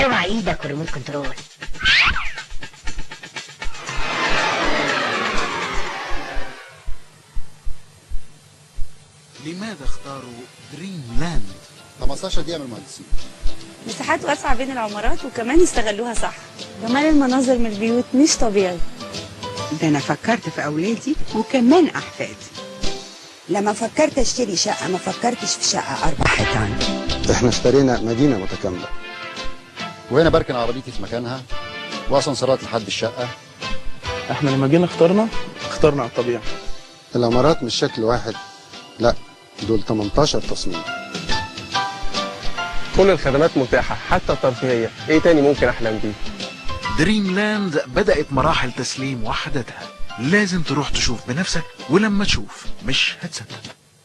اوعى ايدك وريموت كنترول. لماذا اختاروا دريم لاند؟ 15 دقيقة من المهندسين. مساحات واسعة بين العمارات وكمان يستغلوها صح. جمال المناظر من البيوت مش طبيعي. ده أنا فكرت في أولادي وكمان أحفادي. لما فكرت اشتري شقة ما فكرتش في شقة 4 حيطان. احنا اشترينا مدينة متكاملة، وهنا بركن عربيتي في مكانها واسانسيرات لحد الشقة. احنا لما جينا اخترنا على الطبيعة. العمارات مش شكل واحد، لا دول 18 تصميم. كل الخدمات متاحة حتى الترفيهية، ايه تاني ممكن احلم بيه؟ دريم لاند بدأت مراحل تسليم وحدتها، لازم تروح تشوف بنفسك، ولما تشوف مش هتصدق.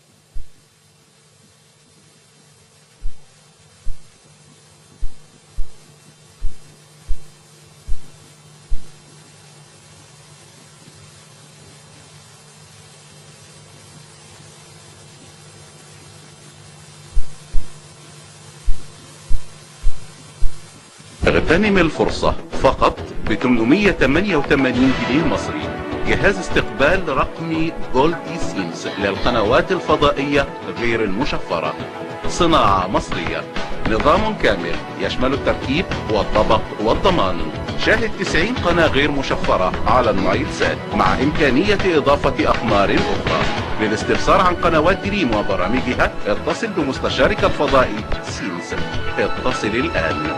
اغتنم الفرصة فقط ب 888 جنيه مصري. جهاز استقبال رقمي جولدي سيمز للقنوات الفضائية غير المشفرة، صناعة مصرية، نظام كامل يشمل التركيب والطبق والضمان. شاهد 90 قناة غير مشفرة على النايل سات مع إمكانية إضافة أقمار أخرى. للاستفسار عن قنوات دريم وبرامجها اتصل بمستشارك الفضائي سيمز. اتصل الآن.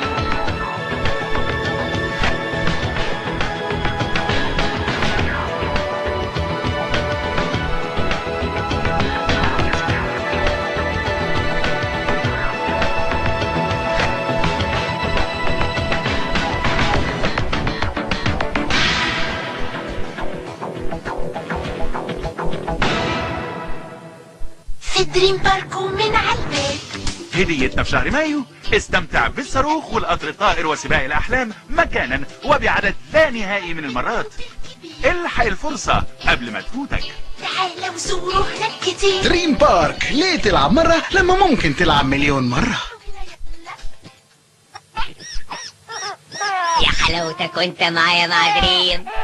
في دريم بارك ومن على البيت. هديتنا في شهر مايو، استمتع بالصاروخ والقطر الطائر وسباق الأحلام مجانا وبعدد لا نهائي من المرات. الحق الفرصة قبل ما تفوتك. تعال وزوروا هناك كتير. دريم بارك، ليه تلعب مرة لما ممكن تلعب مليون مرة؟ يا حلاوتك وانت معايا مع دريم.